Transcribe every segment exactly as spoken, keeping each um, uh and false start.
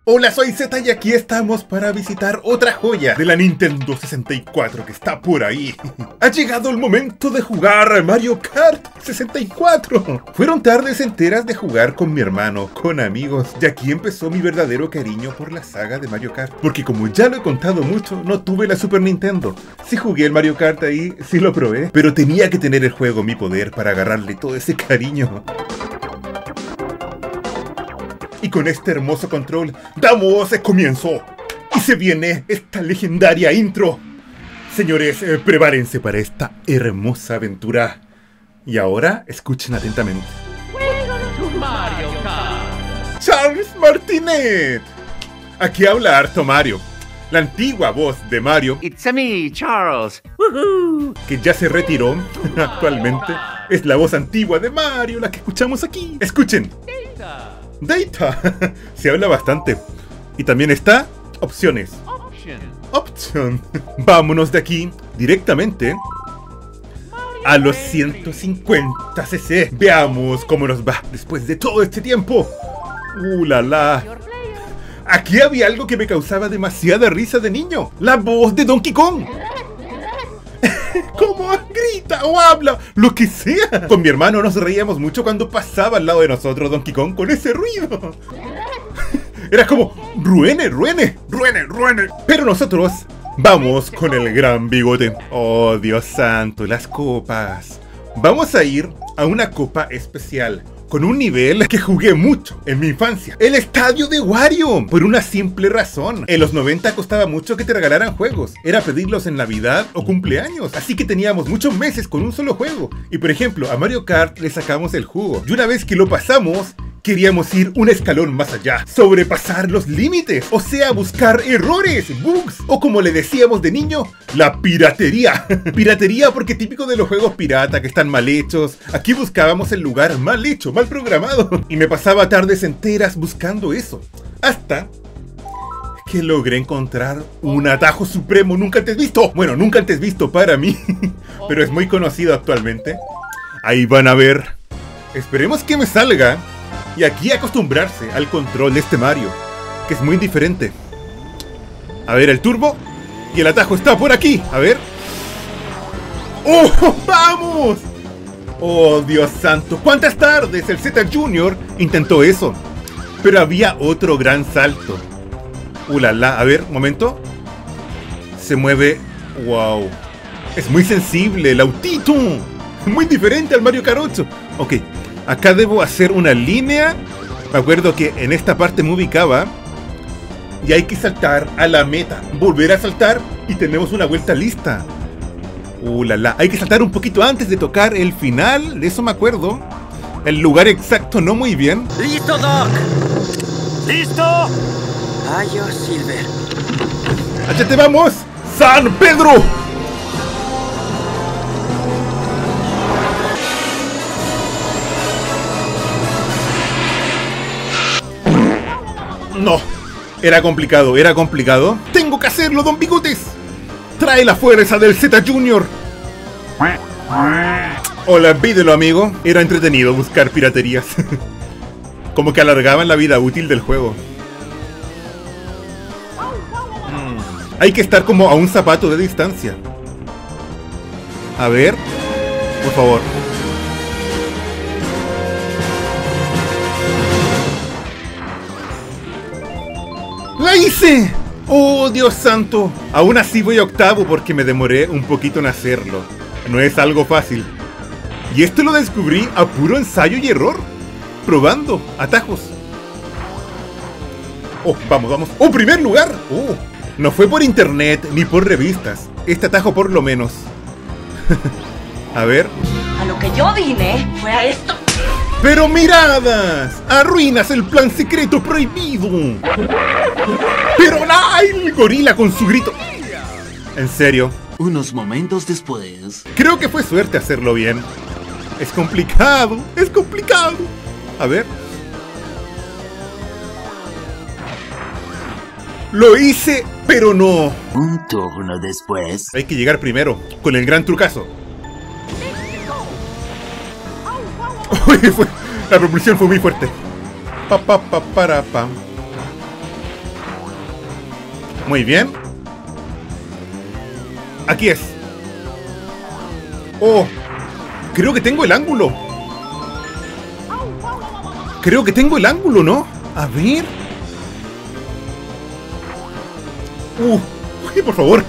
Hola, soy Z y aquí estamos para visitar otra joya de la Nintendo sesenta y cuatro que está por ahí. Ha llegado el momento de jugar Mario Kart sesenta y cuatro. Fueron tardes enteras de jugar con mi hermano, con amigos, y aquí empezó mi verdadero cariño por la saga de Mario Kart. Porque como ya lo he contado mucho, no tuve la Super Nintendo. Sí jugué el Mario Kart ahí, sí lo probé, pero tenía que tener el juego en mi poder para agarrarle todo ese cariño. Y con este hermoso control, damos el comienzo. Y se viene esta legendaria intro. Señores, eh, prepárense para esta hermosa aventura. Y ahora, escuchen atentamente. Mario Kart. Charles Martinet. Aquí habla harto Mario, la antigua voz de Mario. It's a me, Charles. Woohoo. Que ya se retiró. Actualmente es la voz antigua de Mario, la que escuchamos aquí. Escuchen. Data. Se habla bastante. Y también está opciones. Option. Option. Vámonos de aquí directamente a los ciento cincuenta cc. Veamos cómo nos va después de todo este tiempo. Uh, la la. Aquí había algo que me causaba demasiada risa de niño. La voz de Donkey Kong. ¿Cómo grita o habla? Lo que sea. Con mi hermano nos reíamos mucho cuando pasaba al lado de nosotros Donkey Kong con ese ruido. Era como, ruene, ruene, ruene, ruene. Pero nosotros vamos con el gran bigote. Oh, Dios santo, las copas. Vamos a ir a una copa especial con un nivel que jugué mucho en mi infancia. El estadio de Wario. Por una simple razón. En los noventa costaba mucho que te regalaran juegos. Era pedirlos en Navidad o cumpleaños. Así que teníamos muchos meses con un solo juego. Y por ejemplo, a Mario Kart le sacamos el jugo. Y una vez que lo pasamos, queríamos ir un escalón más allá. Sobrepasar los límites. O sea, buscar errores, bugs. O como le decíamos de niño, la piratería. Piratería porque típico de los juegos pirata que están mal hechos. Aquí buscábamos el lugar mal hecho, mal programado. Y me pasaba tardes enteras buscando eso. Hasta que logré encontrar un atajo supremo nunca antes visto. Bueno, nunca antes visto para mí. Pero es muy conocido actualmente. Ahí van a ver. Esperemos que me salga. Y aquí acostumbrarse al control de este Mario, que es muy diferente. A ver, el turbo. Y el atajo está por aquí. A ver. ¡Oh! ¡Vamos! ¡Oh, Dios santo! ¿Cuántas tardes el Z Junior intentó eso? Pero había otro gran salto. ¡Ulala! A ver, un momento. Se mueve. ¡Wow! Es muy sensible el autito. Muy diferente al Mario Kart ocho. Ok. Acá debo hacer una línea. Me acuerdo que en esta parte me ubicaba. Y hay que saltar a la meta. Volver a saltar y tenemos una vuelta lista. Uh, la, la. Hay que saltar un poquito antes de tocar el final. De eso me acuerdo. El lugar exacto no muy bien. ¡Listo, Doc! ¡Listo! Adiós, Silver. ¡Allá te vamos! ¡San Pedro! No, era complicado, era complicado. ¡Tengo que hacerlo, Don Bigotes! ¡Trae la fuerza del Z Junior! Hola, pídelo, amigo. Era entretenido buscar piraterías. Como que alargaban la vida útil del juego. Mm. Hay que estar como a un zapato de distancia. A ver, por favor. ¡La hice! ¡Oh, Dios santo! Aún así voy a octavo porque me demoré un poquito en hacerlo. No es algo fácil. Y esto lo descubrí a puro ensayo y error. Probando atajos. ¡Oh, vamos, vamos! ¡Oh, primer lugar! ¡Oh! No fue por internet ni por revistas. Este atajo por lo menos. A ver. A lo que yo vine fue a esto. ¡Pero miradas! ¡Arruinas el plan secreto prohibido! ¡Pero la! ¡El gorila con su grito! En serio. Unos momentos después. Creo que fue suerte hacerlo bien. Es complicado, es complicado. A ver. Lo hice, pero no. Un turno después. Hay que llegar primero, con el gran trucazo. Uy, fue, la propulsión fue muy fuerte. Pa, pa, pa, para, pa. Muy bien. Aquí es. Oh, creo que tengo el ángulo. Creo que tengo el ángulo, ¿no? A ver. Uh, uy, por favor.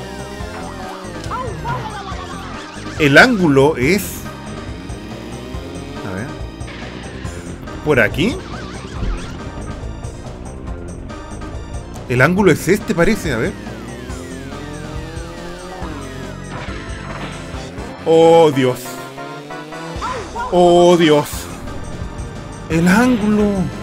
El ángulo es... A ver. ¿Por aquí? El ángulo es este, parece, a ver. Oh, Dios. Oh, Dios. El ángulo.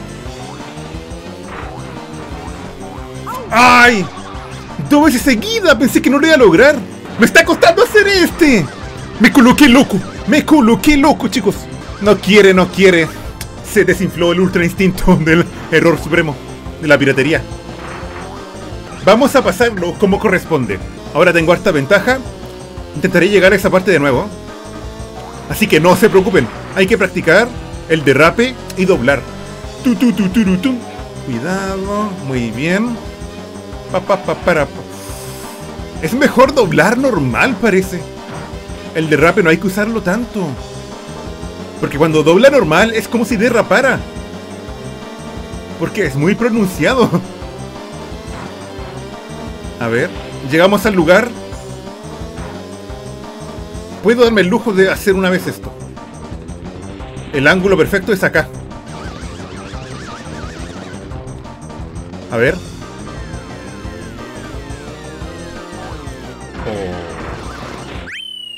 ¡Ay! Dos veces seguida, pensé que no lo iba a lograr. Me está costando hacer este. Me coloqué loco. Me coloqué loco, chicos. No quiere, no quiere. Se desinfló el ultra instinto del error supremo de la piratería. Vamos a pasarlo como corresponde. Ahora tengo harta ventaja. Intentaré llegar a esa parte de nuevo. Así que no se preocupen. Hay que practicar el derrape y doblar. Tu, tu, tu, tu, tu, tu. Cuidado. Muy bien. Pa, pa, pa, para, pa. Es mejor doblar normal, parece. El derrape no hay que usarlo tanto. Porque cuando dobla normal es como si derrapara. Porque es muy pronunciado. A ver, llegamos al lugar. Puedo darme el lujo de hacer una vez esto. El ángulo perfecto es acá. A ver. Oh.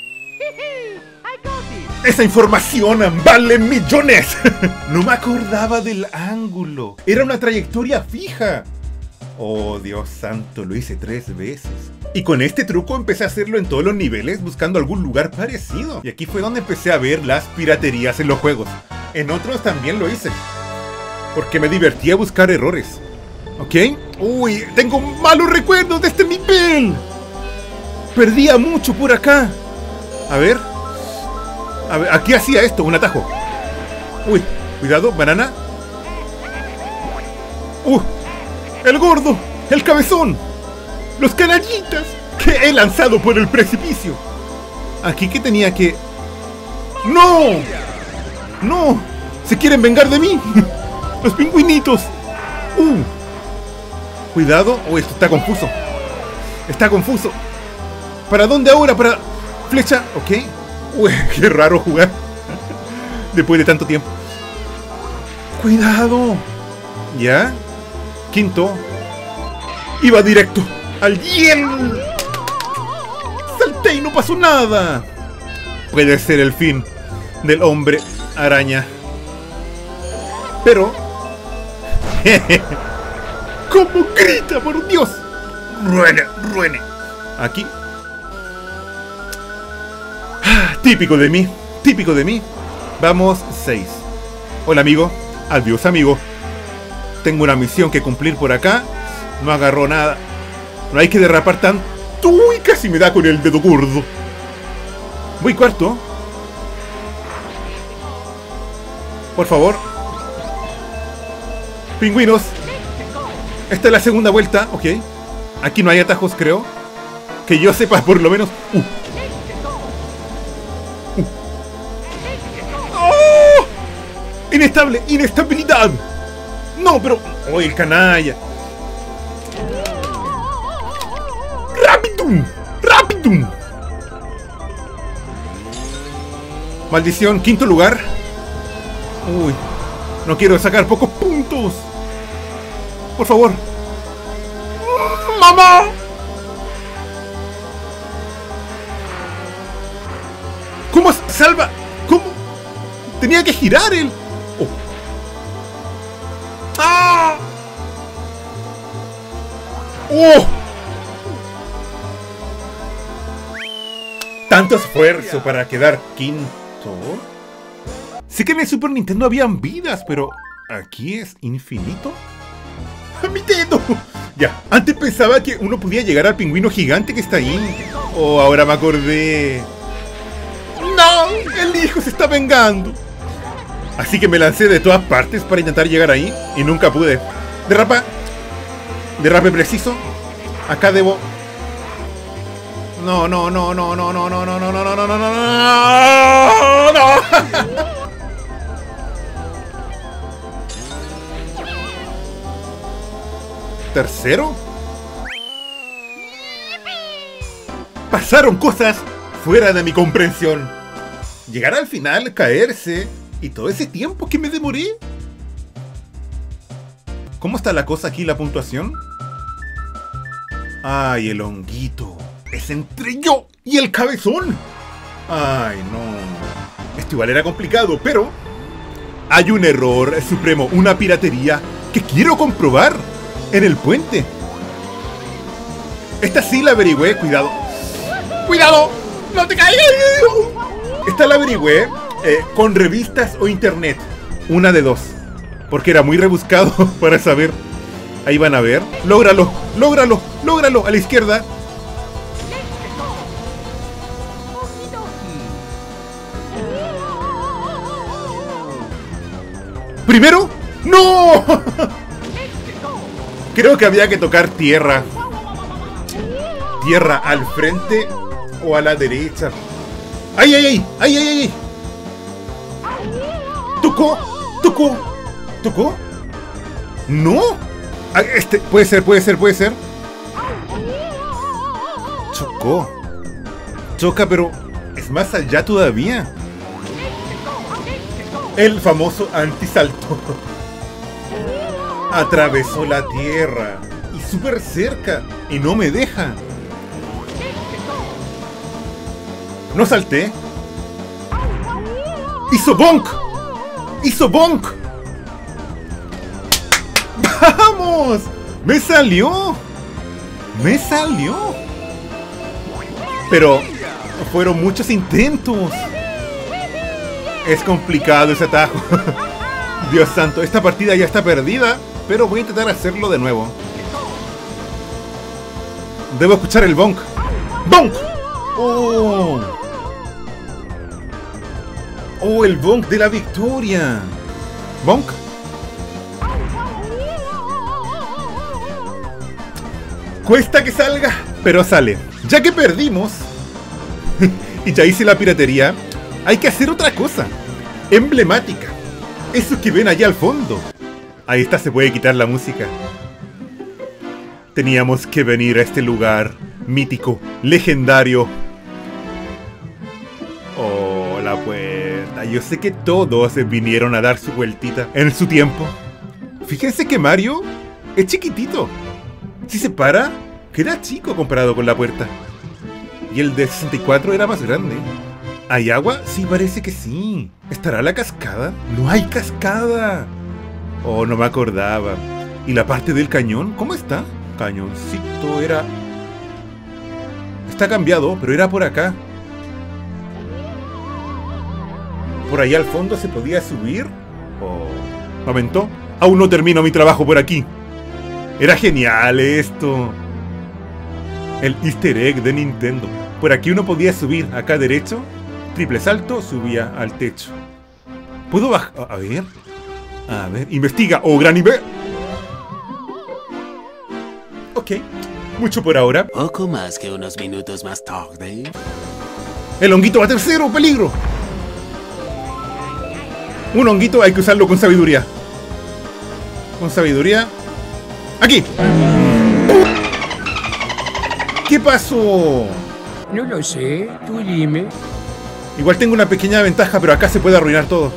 Esa información vale millones. No me acordaba del ángulo. Era una trayectoria fija. Oh, Dios santo, lo hice tres veces. Y con este truco empecé a hacerlo en todos los niveles, buscando algún lugar parecido. Y aquí fue donde empecé a ver las piraterías en los juegos. En otros también lo hice, porque me divertía buscar errores. ¿Ok? Uy, tengo malos recuerdos de este nivel. Perdía mucho por acá. A ver. A ver, aquí hacía esto, un atajo. Uy, cuidado, banana. Uh, el gordo, el cabezón, los canallitas que he lanzado por el precipicio. Aquí que tenía que... ¡No! ¡No! ¡Se quieren vengar de mí! ¡Los pingüinitos! ¡Uh! Cuidado. Oh, esto está confuso. Está confuso. ¿Para dónde ahora? ¿Para flecha? Ok. Uy, qué raro jugar después de tanto tiempo. Cuidado. ¿Ya? Quinto. Iba directo al hielo. Salté y no pasó nada. Puede ser el fin del hombre araña. Pero... ¡cómo grita, por Dios! ¡Ruene, ruene! Aquí. Típico de mí, típico de mí. Vamos, seis. Hola, amigo. Adiós, amigo. Tengo una misión que cumplir por acá. No agarró nada. No hay que derrapar tanto. Uy, casi me da con el dedo gordo. Voy cuarto. Por favor. Pingüinos. Esta es la segunda vuelta. Ok. Aquí no hay atajos, creo. Que yo sepa, por lo menos. Uh. Uh. ¡Oh! Inestable. Inestabilidad. No, pero... ¡oh, el canalla! ¡Rapidum! ¡Rapidum! Maldición, quinto lugar. Uy, no quiero sacar pocos puntos. Por favor. ¡Mamá! ¿Cómo salva? ¿Cómo? Tenía que girar el... oh. ¡Ah! ¡Oh! Tanto esfuerzo para quedar quinto. Sé que en el Super Nintendo habían vidas, pero ¿aquí es infinito? ¡A mi dedo! Ya, antes pensaba que uno podía llegar al pingüino gigante que está ahí. Oh, ahora me acordé. ¡No! El hijo se está vengando. Así que me lancé de todas partes para intentar llegar ahí y nunca pude. Derrapa. Derrape preciso. Acá debo... No, no, no, no, no, no, no, no, no, no, no, no, no, no, no. ¿Tercero? Pasaron cosas fuera de mi comprensión. Llegar al final, caerse, y todo ese tiempo que me demoré. ¿Cómo está la cosa aquí, la puntuación? Ay, el honguito. Es entre yo y el cabezón. Ay, no. Esto igual era complicado, pero... hay un error supremo, una piratería que quiero comprobar en el puente. Esta sí la averigüé, cuidado. ¡Cuidado! ¡No te caigas! Esta la averigüé eh, con revistas o internet. Una de dos. Porque era muy rebuscado para saber. Ahí van a ver. ¡Lógralo! ¡Lógralo! ¡Lógralo! A la izquierda. ¿Primero? ¡No! Creo que había que tocar tierra. Tierra al frente o a la derecha. ¡Ay, ay, ay! ¡Ay, ay, ay! ¡Tocó! ¡Tocó! ¿Tocó? ¡No! Este, puede ser, puede ser, puede ser. Chocó. Choca, pero es más allá todavía. El famoso antisalto. Atravesó la tierra. Y súper cerca. Y no me deja. No salté. ¡Hizo bonk! ¡Hizo bonk! ¡Vamos! ¡Me salió! ¡Me salió! Pero fueron muchos intentos. Es complicado ese atajo. Dios santo, esta partida ya está perdida, pero voy a intentar hacerlo de nuevo. Debo escuchar el bonk. ¡Bonk! ¡Oh! ¡Oh, el bonk de la victoria! ¿Bonk? Cuesta que salga, pero sale. Ya que perdimos y ya hice la piratería, hay que hacer otra cosa emblemática. Eso que ven allá al fondo. Ahí está, se puede quitar la música. Teníamos que venir a este lugar mítico, legendario. Oh, la puerta. Yo sé que todos vinieron a dar su vueltita en su tiempo. Fíjense que Mario es chiquitito. Si se para, queda chico comparado con la puerta. Y el de sesenta y cuatro era más grande. ¿Hay agua? Sí, parece que sí. ¿Estará la cascada? ¡No hay cascada! Oh, no me acordaba. ¿Y la parte del cañón? ¿Cómo está? Cañoncito era... Está cambiado, pero era por acá. ¿Por allá al fondo se podía subir? Oh, momento. Aún no termino mi trabajo por aquí. Era genial esto. El easter egg de Nintendo. Por aquí uno podía subir, acá derecho. Triple salto, subía al techo. ¿Puedo bajar? A ver. A ver, investiga. ¡Oh, gran nivel! Ok, mucho por ahora. Poco más que unos minutos más tarde. El honguito va tercero, peligro. Un honguito hay que usarlo con sabiduría. Con sabiduría. ¡Aquí! ¿Qué pasó? No lo sé, tú dime. Igual tengo una pequeña ventaja, pero acá se puede arruinar todo.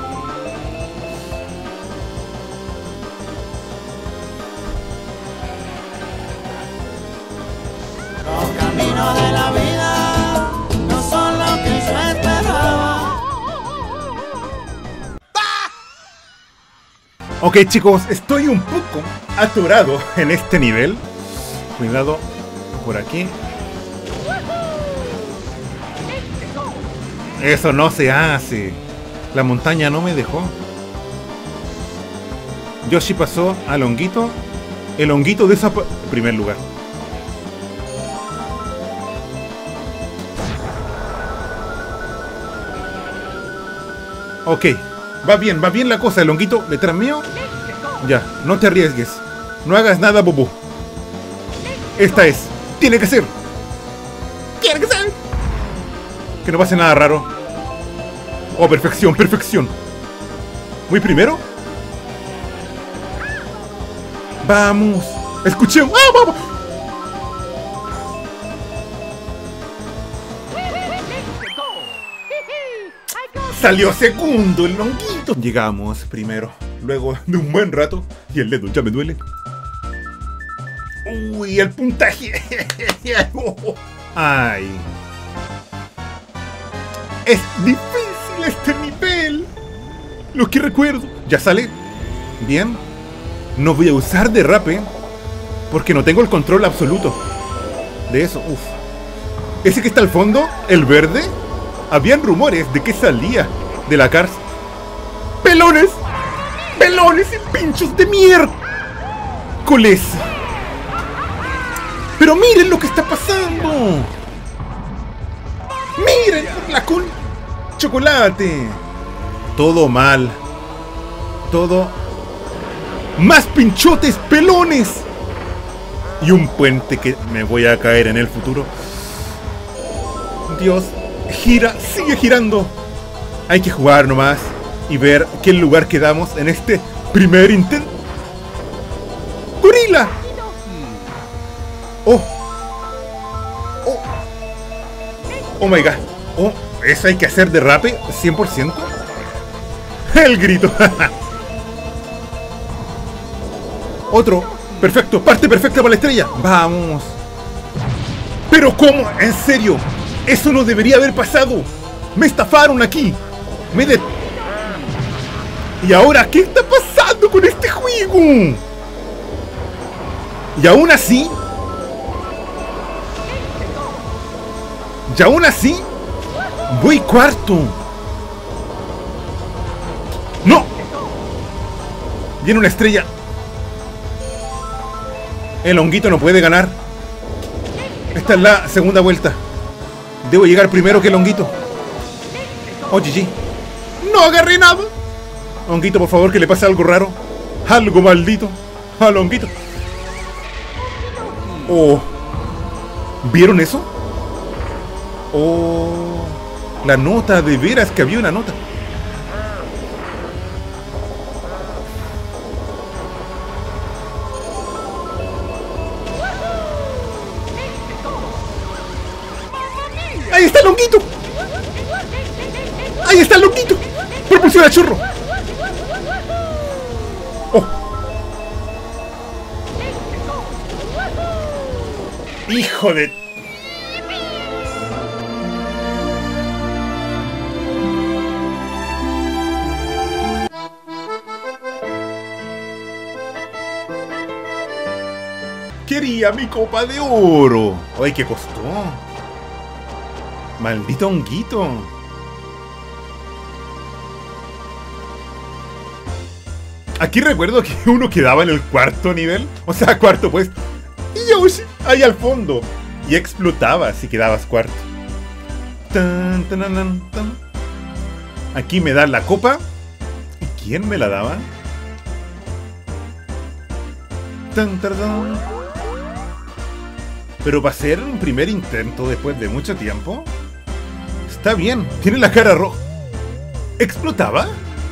Los caminos de la vida no son lo que yo esperaba. Ok, chicos, estoy un poco atorado en este nivel. Cuidado por aquí. Eso no se hace. La montaña no me dejó. Yoshi pasó al honguito. El honguito de esa... primer lugar. Ok. Va bien, va bien la cosa. El honguito detrás mío. Ya, no te arriesgues. No hagas nada, Bubu. Esta es. Tiene que ser. Tiene que ser. Que no pase nada raro. Oh, perfección, perfección. ¿Muy primero? Vamos. Escuché. ¡Ah, vamos! Salió segundo el longuito. Llegamos primero. Luego de un buen rato. Y el dedo ya me duele. Uy, el puntaje. Ay. Es difícil este nivel. Lo que recuerdo. Ya sale. Bien. No voy a usar derrape. Porque no tengo el control absoluto de eso. Uf. Ese que está al fondo, el verde. Habían rumores de que salía de la cárcel. ¡Pelones! ¡Pelones y pinchos de miércoles! ¡Pero miren lo que está pasando! ¡Miren la con chocolate! Todo mal. Todo... ¡Más pinchotes, pelones! Y un puente que me voy a caer en el futuro. Dios... Gira, sigue girando. Hay que jugar nomás y ver qué lugar quedamos en este primer intento. ¡Gorila! Oh. Oh. Oh my god. Oh, eso hay que hacer derrape cien por ciento. El grito. Otro. Perfecto. Parte perfecta para la estrella. Vamos. Pero ¿cómo? ¿En serio? Eso no debería haber pasado. Me estafaron aquí. Me de... ¿Y ahora qué está pasando con este juego? Y aún así... Y aún así... Voy cuarto. ¡No! Viene una estrella. El honguito no puede ganar. Esta es la segunda vuelta. Debo llegar primero que el honguito. Oh, G G. No agarré nada. Honguito, por favor, que le pase algo raro. Algo maldito al honguito. Oh. ¿Vieron eso? Oh. La nota, de veras que había una nota. ¡Ahí está el honguito! ¡Ahí está el honguito! ¡Propulsión a chorro! ¡Oh! ¡Hijo de... Quería mi copa de oro! ¡Ay, qué costó! Maldito honguito. Aquí recuerdo que uno quedaba en el cuarto nivel. O sea, cuarto pues. Y Yoshi ahí al fondo. Y explotaba si quedabas cuarto. Tan, tan, tan, tan. Aquí me dan la copa. ¿Y quién me la daba? Tan, tan, tan. Pero para ser un primer intento después de mucho tiempo... Está bien, tiene la cara roja. ¿Explotaba?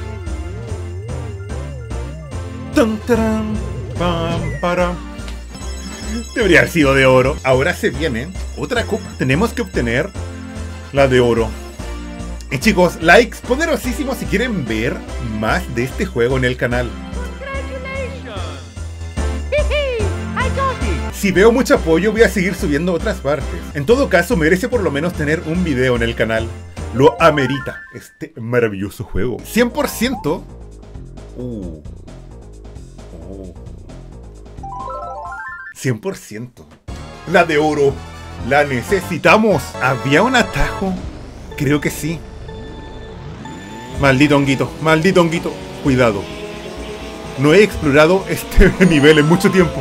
Tan, taran, pam, para. Debería haber sido de oro. Ahora se viene otra copa. Tenemos que obtener la de oro. Y chicos, likes poderosísimos si quieren ver más de este juego en el canal. Si veo mucho apoyo, voy a seguir subiendo otras partes. En todo caso, merece por lo menos tener un video en el canal. Lo amerita este maravilloso juego. cien por ciento. Uh. Oh. cien por ciento. La de oro. La necesitamos. ¿Había un atajo? Creo que sí. Maldito honguito. Maldito honguito. Cuidado. No he explorado este nivel en mucho tiempo.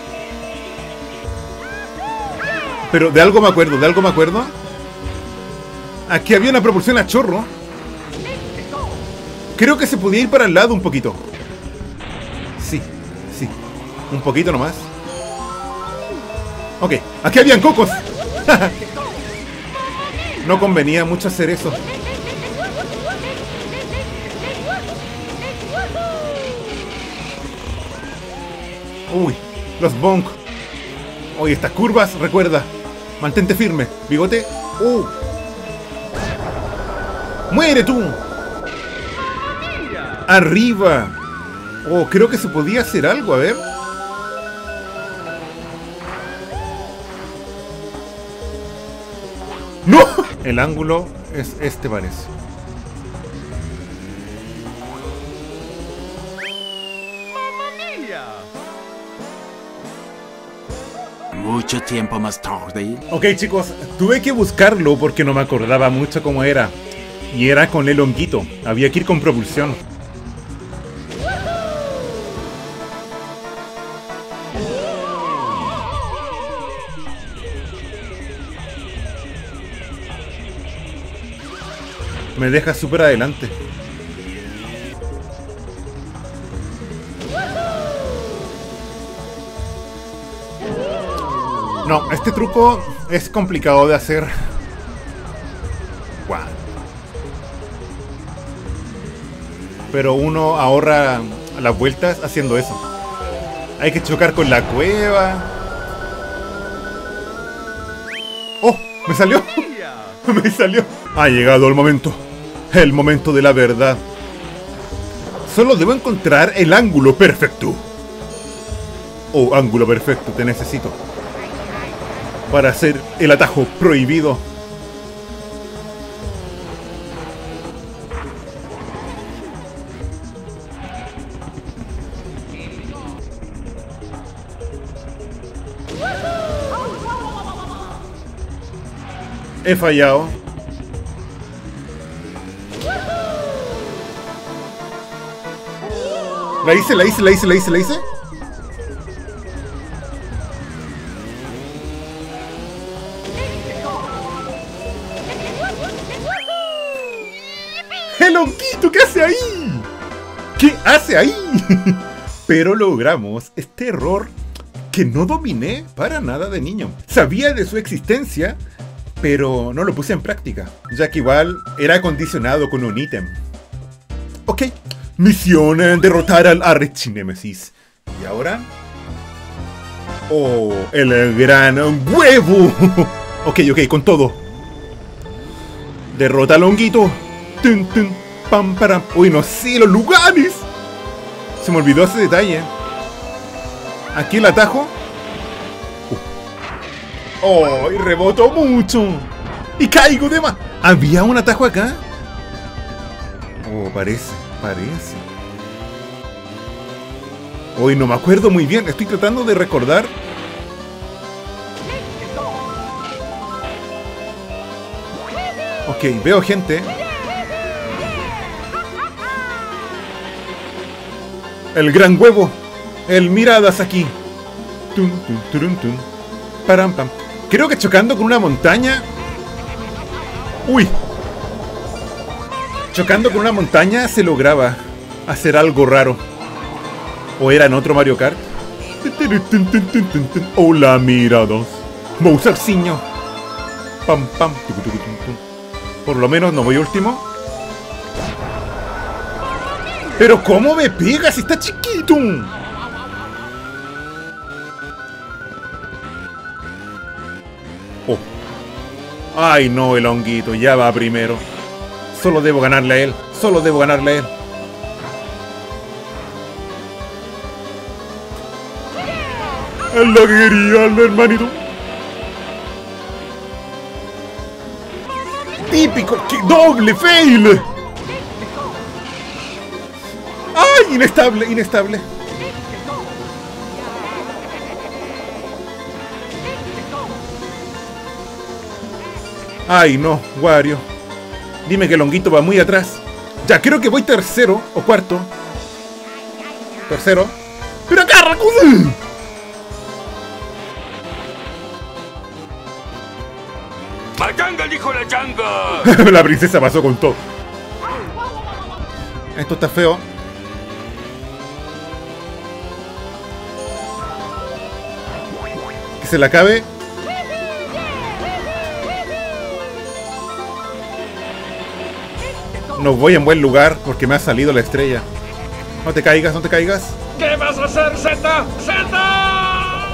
Pero de algo me acuerdo, de algo me acuerdo. Aquí había una propulsión a chorro. Creo que se podía ir para el lado un poquito. Sí, sí. Un poquito nomás. Ok, aquí habían cocos. No convenía mucho hacer eso. Uy, los bonk. Uy, estas curvas, recuerda. Mantente firme, bigote. Uh. ¡Muere tú! ¡Arriba! Oh, creo que se podía hacer algo, a ver. ¡No! El ángulo es este, parece. Mucho tiempo más tarde. Ok, chicos, tuve que buscarlo porque no me acordaba mucho cómo era. Y era con el honguito. Había que ir con propulsión. Me deja súper adelante. No, este truco es complicado de hacer. Wow. Pero uno ahorra las vueltas haciendo eso. Hay que chocar con la cueva. ¡Oh! ¡Me salió! ¡Me salió! Ha llegado el momento. El momento de la verdad. Solo debo encontrar el ángulo perfecto. Oh, ángulo perfecto, te necesito. Para hacer el atajo prohibido. He fallado. La hice, la hice, la hice, la hice, la hice. ¡El honguito! ¿Qué hace ahí? ¿Qué hace ahí? Pero logramos este error que no dominé para nada de niño. Sabía de su existencia, pero no lo puse en práctica, ya que igual era condicionado con un ítem. Ok, misión en derrotar al archinémesis. ¿Y ahora? Oh, el gran huevo. Ok, ok, con todo. Derrota al honguito. Tun, tun, pam, para. Uy, no sé, los lugares. Se me olvidó ese detalle. Aquí el atajo. Uh. Oh, y reboto mucho. Y caigo de más. ¿Había un atajo acá? Oh, parece, parece. Hoy no me acuerdo muy bien. Estoy tratando de recordar. Ok, veo gente. El gran huevo. El miradas aquí. Tum, tum, turum, tum. Param, pam. Creo que chocando con una montaña. Uy. Chocando con una montaña se lograba hacer algo raro. ¿O era en otro Mario Kart? Hola, mirados. Bowserciño. Pam, pam. Por lo menos no voy último. Pero ¿cómo me pega si está chiquito? Oh. Ay no, el honguito ya va primero. Solo debo ganarle a él. Solo debo ganarle a él. Es la que quería el hermanito. Típico. ¡Qué doble fail! ¡Ay! Inestable, inestable. Ay, no, Wario. Dime que el honguito va muy atrás. Ya, creo que voy tercero o cuarto. Tercero. ¡Pero acá, Raccoon! ¡Mayanga, dijo la changa! La princesa pasó con todo. Esto está feo. se le acabe. No voy en buen lugar porque me ha salido la estrella. No te caigas, no te caigas. ¿Qué vas a hacer, Z? ¡Z!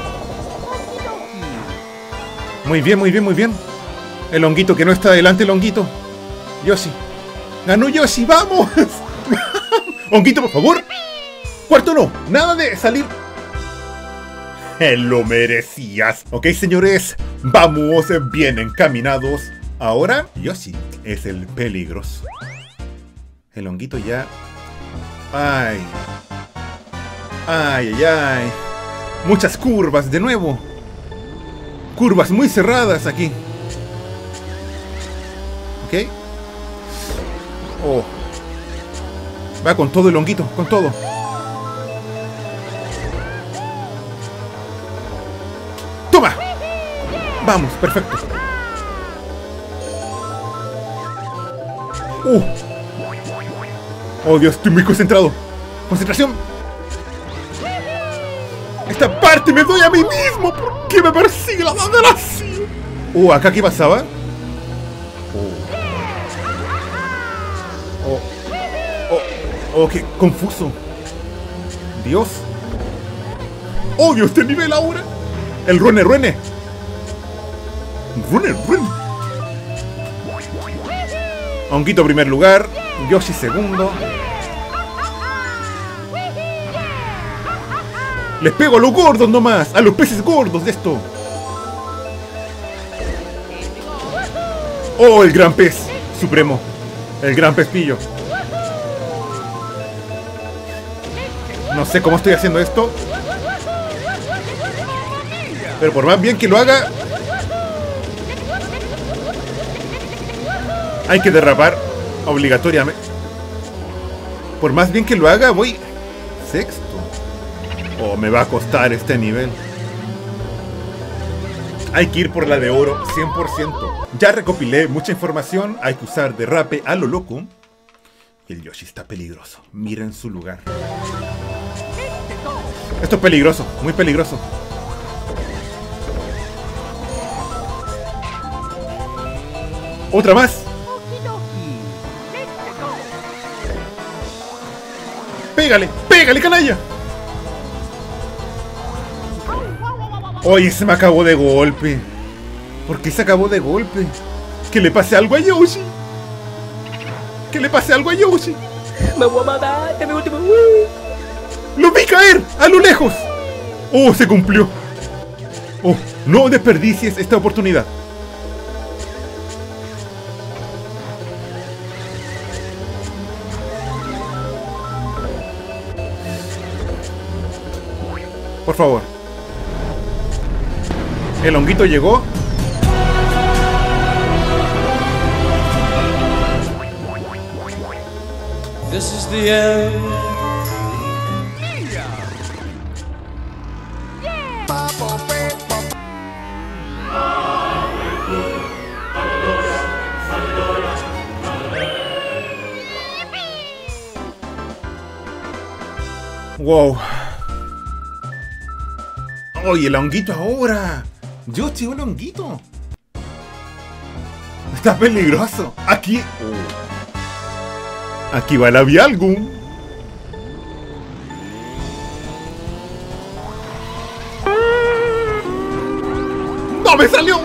Muy bien, muy bien, muy bien. El honguito que no está adelante, el honguito. Yoshi. Ganó Yoshi, vamos. Honguito, por favor. Cuarto no, nada de salir. Lo merecías. Ok, señores, vamos bien encaminados. Ahora, Yoshi es el peligroso. El honguito ya... Ay. Ay, ay, ay. Muchas curvas de nuevo. Curvas muy cerradas aquí. Ok. Oh. Va con todo el honguito, con todo. ¡Toma! Vamos, perfecto. Uh. Oh, Dios, estoy muy concentrado. Concentración. Esta parte me doy a mí mismo. ¿Por qué me persigue la bandera así? Uh, ¿acá qué pasaba? Oh. Oh. Oh, oh, qué confuso. Dios. Oh, Dios, este nivel ahora. El ruene, ruene. Ruene, ruene. Honguito primer lugar. Yoshi segundo. Les pego a los gordos nomás. A los peces gordos de esto. Oh, el gran pez supremo. El gran pez pillo. No sé cómo estoy haciendo esto. Pero por más bien que lo haga, hay que derrapar obligatoriamente. Por más bien que lo haga, voy sexto. Oh, me va a costar este nivel. Hay que ir por la de oro, cien por ciento. Ya recopilé mucha información. Hay que usar derrape a lo loco. El Yoshi está peligroso. Miren su lugar. Esto es peligroso, muy peligroso. Otra más. Pégale, pégale, canalla. Oye, se me acabó de golpe. ¿Por qué se acabó de golpe? Que le pase algo a Yoshi. Que le pase algo a Yoshi. Me voy a matar, te me último. ¡Lo vi caer! ¡A lo lejos! ¡Oh, se cumplió! ¡Oh, no desperdicies esta oportunidad! Por favor. El honguito llegó. This is the end. Wow. Oye, el honguito ahora. Yo chivo el honguito. Está peligroso. Aquí. Oh. Aquí va el Avialgun. ¡No me salió!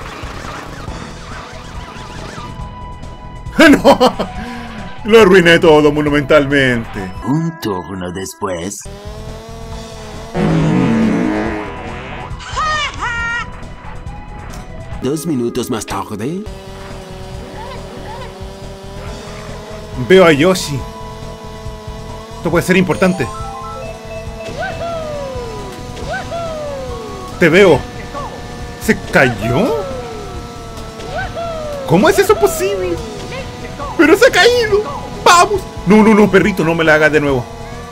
¡No! Lo arruiné todo monumentalmente. Un turno después. Dos minutos más tarde. Veo a Yoshi. Esto puede ser importante. Te veo. ¿Se cayó? ¿Cómo es eso posible? ¡Pero se ha caído! ¡Vamos! No, no, no, perrito, no me la hagas de nuevo.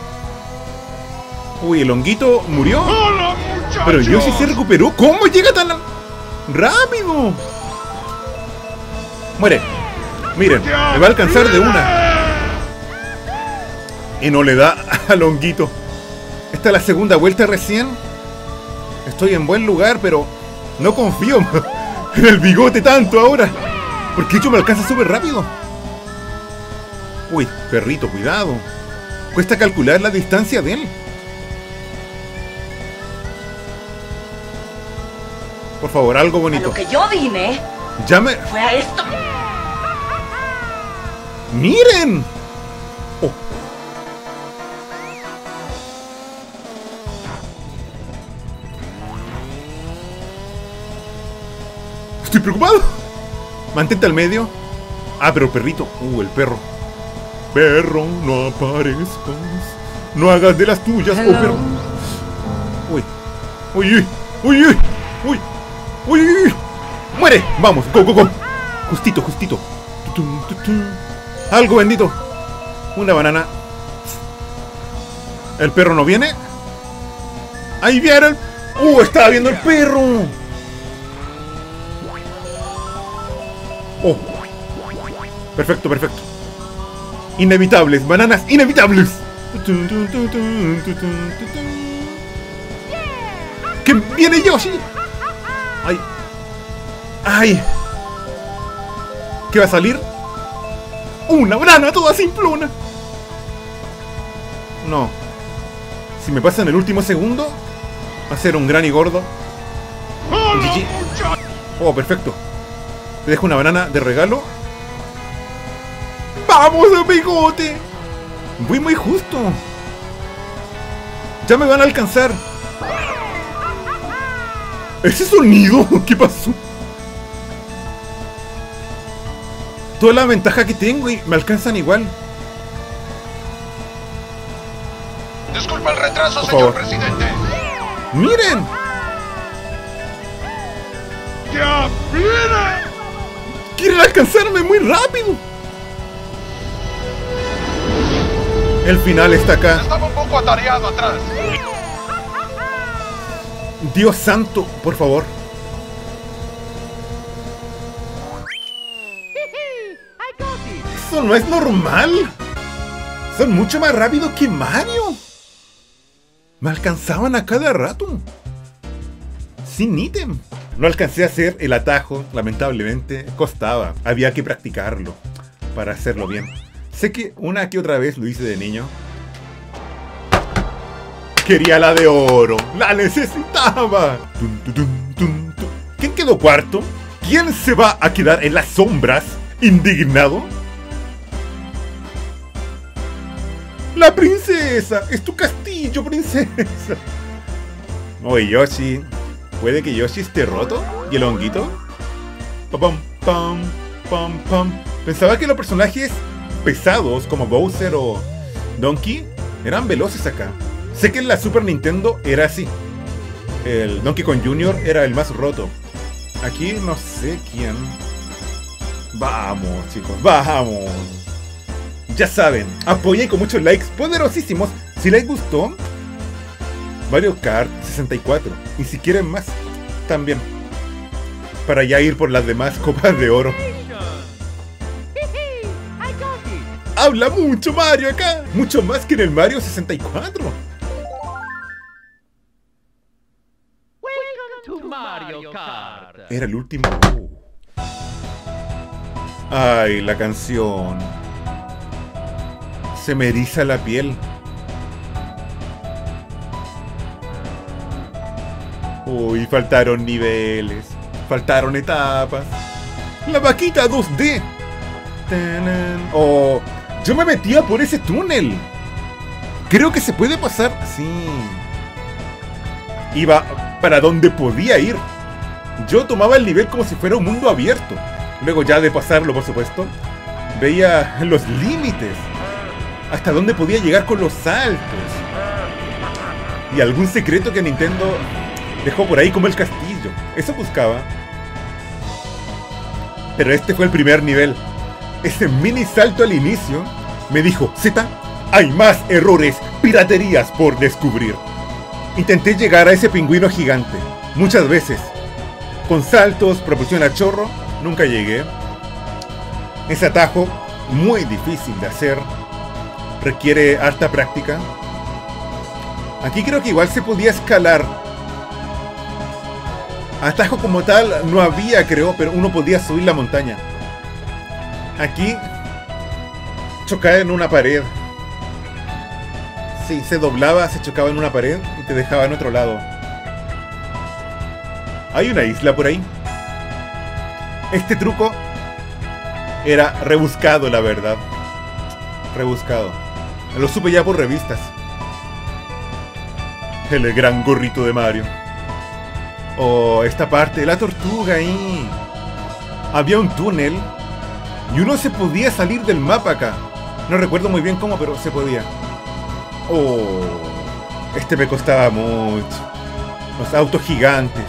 Uy, el honguito murió. ¡Hola, Pero Yoshi se recuperó. ¿Cómo llega tan rápido? Muere. Miren, me va a alcanzar de una. Y no le da al honguito. Esta es la segunda vuelta recién. Estoy en buen lugar, pero no confío en el bigote tanto ahora. Porque hecho me alcanza súper rápido. Uy, perrito, cuidado. Cuesta calcular la distancia de él. Por favor, algo A bonito. lo que yo vine Ya me... fue a esto. ¡Miren! Oh. Estoy preocupado. Mantente al medio. Ah, pero perrito. Uh, el perro. Perro, no aparezcas. No hagas de las tuyas, oh perro. Uy. Uy, uy. Uy, uy. Uy. Uy, uy, uy. Muere. Vamos, go, go, go. Justito, justito. Tutum, tutum. Algo bendito. Una banana. ¿El perro no viene? Ahí viene el... Uh, estaba viendo el perro. Oh. Perfecto, perfecto. Inevitables, bananas inevitables. ¡Que viene Yoshi! ¡Ay! ¡Ay! ¿Qué va a salir? ¡Una banana toda simplona! No. Si me pasa en el último segundo, va a ser un gran y gordo. G G. Oh, perfecto. Te dejo una banana de regalo. ¡Vamos, bigote! Voy muy justo. Ya me van a alcanzar. ¿Ese sonido? ¿Qué pasó? Toda la ventaja que tengo y me alcanzan igual. Disculpa el retraso, Por señor favor. presidente. ¡Miren! ¡Ya viene! ¡Quieren alcanzarme muy rápido! El final está acá. Estaba un poco atareado atrás. Dios santo, por favor. Eso no es normal. Son mucho más rápidos que Mario. Me alcanzaban a cada rato. Sin ítem. No alcancé a hacer el atajo, lamentablemente. Costaba. Había que practicarlo para hacerlo bien. Sé que una que otra vez lo hice de niño. Quería la de oro. ¡La necesitaba! Tum, tum, tum, tum, tum. ¿Quién quedó cuarto? ¿Quién se va a quedar en las sombras? ¿Indignado? ¡La princesa! ¡Es tu castillo, princesa! Oye, Yoshi. ¿Puede que Yoshi esté roto? ¿Y el honguito? Pam, pam, pam, pam. Pensaba que los personajes pesados como Bowser o Donkey eran veloces acá. Sé que en la Super Nintendo era así. El Donkey Kong junior era el más roto. Aquí no sé quién. Vamos, chicos, vamos. Ya saben, apoyen con muchos likes poderosísimos. Si les gustó, Mario Kart sesenta y cuatro. Y si quieren más, también. Para ya ir por las demás copas de oro. Habla mucho Mario acá. Mucho más que en el Mario sesenta y cuatro. Mario Kart. Era el último. Uh. Ay, la canción. Se me eriza la piel. Uy, faltaron niveles. Faltaron etapas. La vaquita dos D. Tanan. Oh, yo me metía por ese túnel. Creo que se puede pasar. Sí. Iba para donde podía ir. Yo tomaba el nivel como si fuera un mundo abierto. Luego ya de pasarlo, por supuesto, veía los límites. Hasta dónde podía llegar con los saltos. Y algún secreto que Nintendo dejó por ahí como el castillo. Eso buscaba. Pero este fue el primer nivel. Ese mini salto al inicio me dijo: Z, hay más errores, piraterías por descubrir. Intenté llegar a ese pingüino gigante muchas veces. Con saltos, propulsión a chorro, nunca llegué. Ese atajo, muy difícil de hacer. Requiere harta práctica. Aquí creo que igual se podía escalar. Atajo como tal no había, creo, pero uno podía subir la montaña. Aquí chocaba en una pared. Sí, se doblaba, se chocaba en una pared y te dejaba en otro lado. Hay una isla por ahí. Este truco era rebuscado, la verdad. Rebuscado. Lo supe ya por revistas. El gran gorrito de Mario. Oh, esta parte, la tortuga ahí. Había un túnel y uno se podía salir del mapa acá. No recuerdo muy bien cómo, pero se podía. Oh, este me costaba mucho. Los autos gigantes.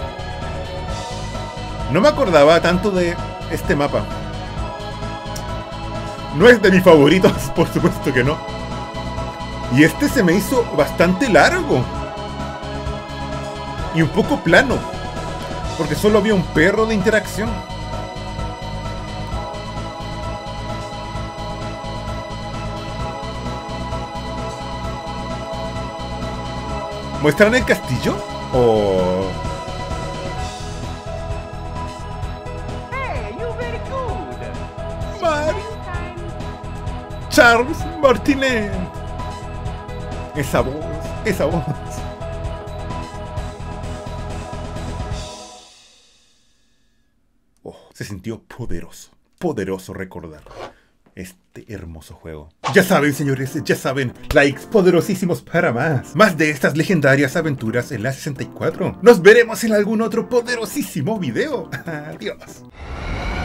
No me acordaba tanto de este mapa. No es de mis favoritos, por supuesto que no. Y este se me hizo bastante largo. Y un poco plano. Porque solo había un perro de interacción. ¿Muestran el castillo? ¿O...? Hey, you're very good. Mario. Charles Martinet. Esa voz, esa voz. Oh, se sintió poderoso, poderoso recordar este hermoso juego. Ya saben, señores, ya saben, likes poderosísimos para más. Más de estas legendarias aventuras en la sesenta y cuatro. Nos veremos en algún otro poderosísimo video. Adiós.